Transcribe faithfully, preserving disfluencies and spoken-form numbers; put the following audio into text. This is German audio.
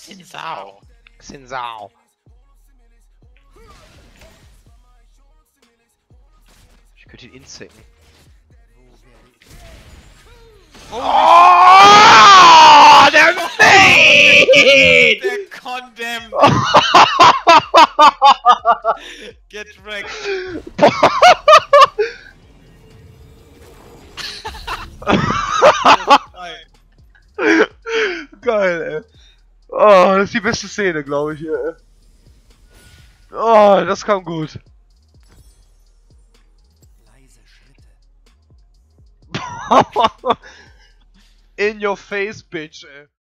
Sinsao. Sinsao. Ich könnte ihn insecken. Oh, Oh, der Fade! der condemp. Get wrecked. Geil, ey. Oh, das ist die beste Szene, glaube ich. Ey. Oh, das kam gut. Leise Schritte. In your face, bitch, ey.